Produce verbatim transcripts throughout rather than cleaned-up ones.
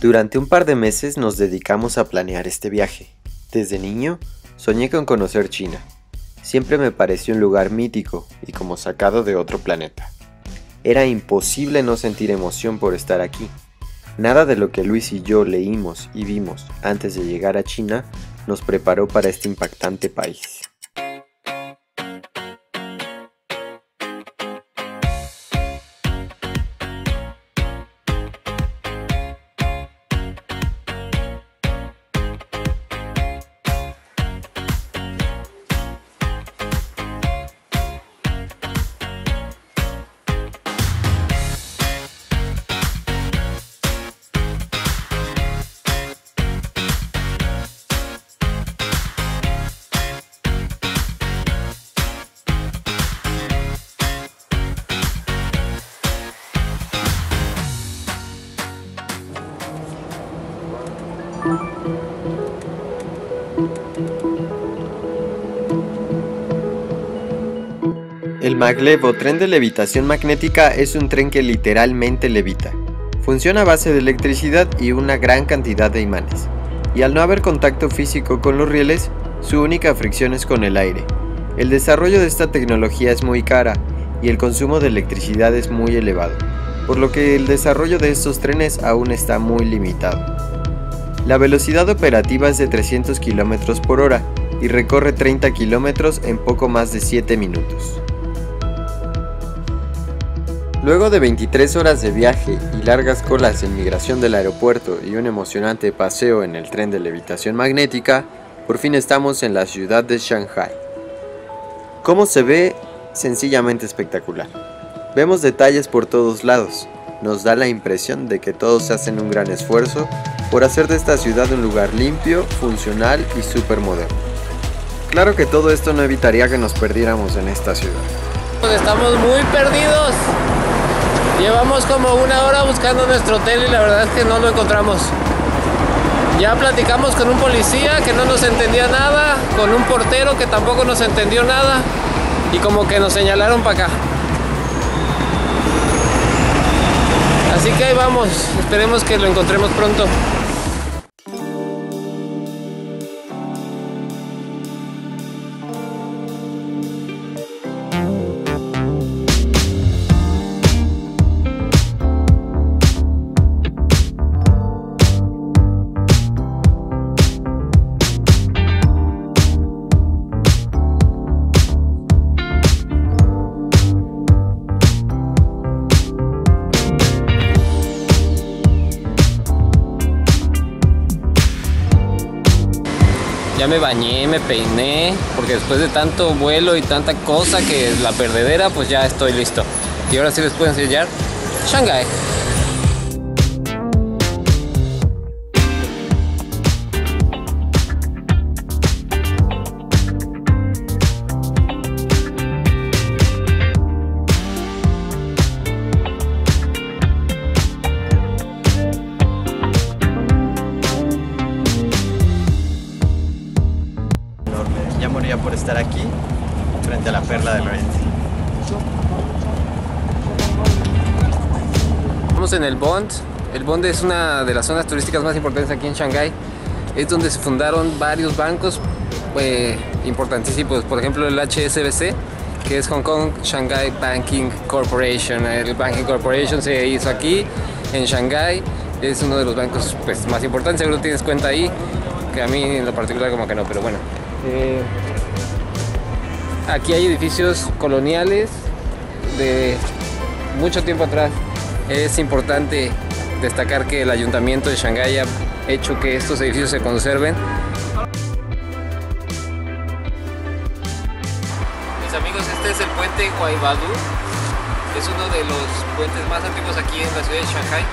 Durante un par de meses nos dedicamos a planear este viaje. Desde niño, soñé con conocer China. Siempre me pareció un lugar mítico y como sacado de otro planeta. Era imposible no sentir emoción por estar aquí. Nada de lo que Luis y yo leímos y vimos antes de llegar a China nos preparó para este impactante país. El maglev o tren de levitación magnética es un tren que literalmente levita. Funciona a base de electricidad y una gran cantidad de imanes, y al no haber contacto físico con los rieles, su única fricción es con el aire. El desarrollo de esta tecnología es muy cara y el consumo de electricidad es muy elevado, por lo que el desarrollo de estos trenes aún está muy limitado. La velocidad operativa es de trescientos kilómetros por hora y recorre treinta kilómetros en poco más de siete minutos. Luego de veintitrés horas de viaje y largas colas en migración del aeropuerto y un emocionante paseo en el tren de levitación magnética, por fin estamos en la ciudad de Shanghái. ¿Cómo se ve? Sencillamente espectacular. Vemos detalles por todos lados. Nos da la impresión de que todos hacen un gran esfuerzo por hacer de esta ciudad un lugar limpio, funcional y súper moderno. Claro que todo esto no evitaría que nos perdiéramos en esta ciudad. Estamos muy perdidos. Llevamos como una hora buscando nuestro hotel y la verdad es que no lo encontramos. Ya platicamos con un policía que no nos entendía nada, con un portero que tampoco nos entendió nada y como que nos señalaron para acá. Así que ahí vamos, esperemos que lo encontremos pronto. Ya me bañé, me peiné, porque después de tanto vuelo y tanta cosa que es la perdedera, pues ya estoy listo. Y ahora sí les puedo enseñar Shanghái. Ya moría por estar aquí, frente a la Perla del Oriente. Estamos en el Bund. El Bund es una de las zonas turísticas más importantes aquí en Shanghái. Es donde se fundaron varios bancos eh, importantísimos. Por ejemplo, el H S B C, que es Hong Kong Shanghai Banking Corporation. El Banking Corporation se hizo aquí, en Shanghái. Es uno de los bancos pues, más importantes. Seguro tienes cuenta ahí, que a mí en lo particular como que no, pero bueno. Eh, aquí hay edificios coloniales de mucho tiempo atrás. Es importante destacar que el ayuntamiento de Shanghái ha hecho que estos edificios se conserven. Mis amigos, este es el puente Huaibadu. Es uno de los puentes más antiguos aquí en la ciudad de Shanghái.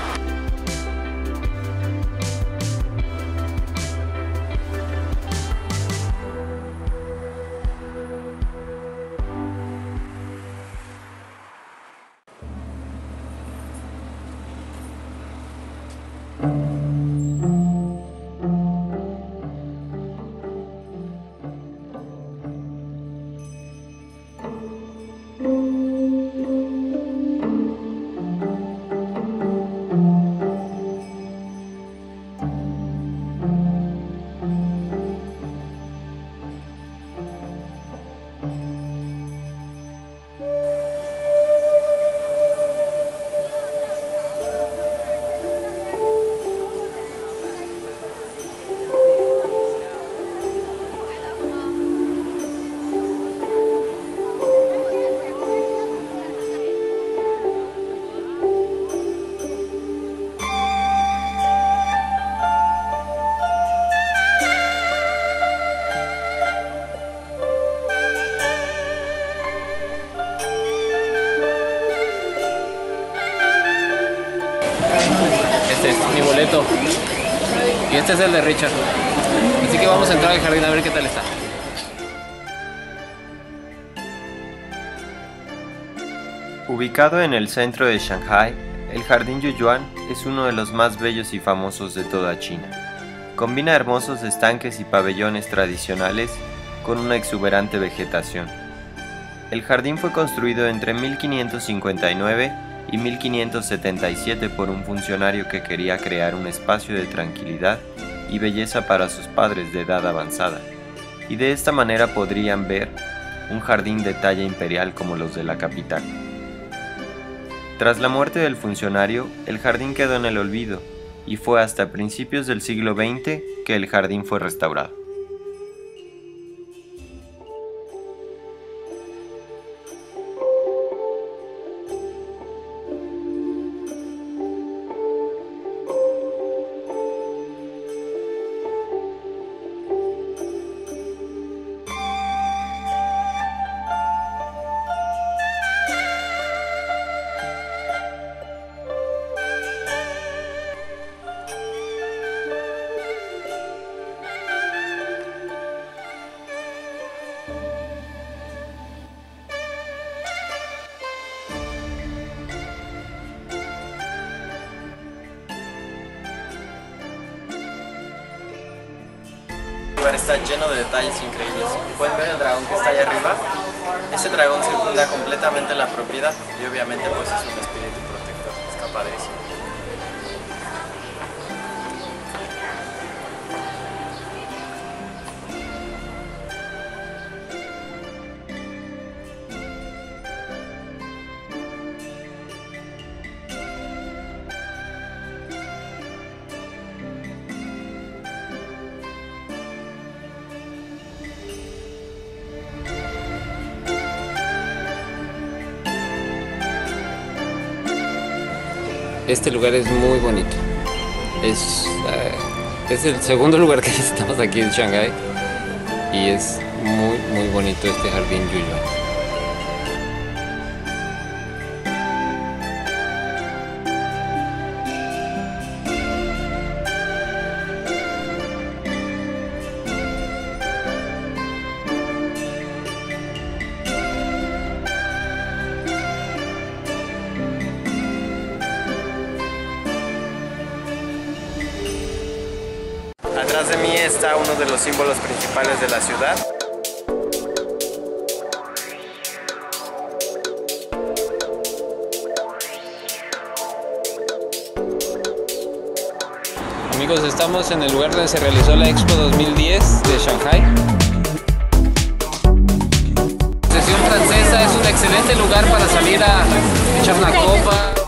boleto. Y este es el de Richard. Así que vamos a entrar al jardín a ver qué tal está. Ubicado en el centro de Shanghái, el Jardín Yuyuan es uno de los más bellos y famosos de toda China. Combina hermosos estanques y pabellones tradicionales con una exuberante vegetación. El jardín fue construido entre mil quinientos cincuenta y nueve y mil quinientos setenta y siete por un funcionario que quería crear un espacio de tranquilidad y belleza para sus padres de edad avanzada, y de esta manera podrían ver un jardín de talla imperial como los de la capital. Tras la muerte del funcionario, el jardín quedó en el olvido, y fue hasta principios del siglo veinte que el jardín fue restaurado. El lugar está lleno de detalles increíbles. Pueden ver el dragón que está allá arriba. Ese dragón circunda completamente la propiedad y obviamente pues es un espíritu protector. Está padrísimo. Este lugar es muy bonito. Es, uh, es el segundo lugar que visitamos aquí en Shanghái y es muy muy bonito este jardín Yuyuan. Atrás de mí está uno de los símbolos principales de la ciudad. Amigos, estamos en el lugar donde se realizó la Expo dos mil diez de Shanghái. La sesión francesa es un excelente lugar para salir a echar una copa.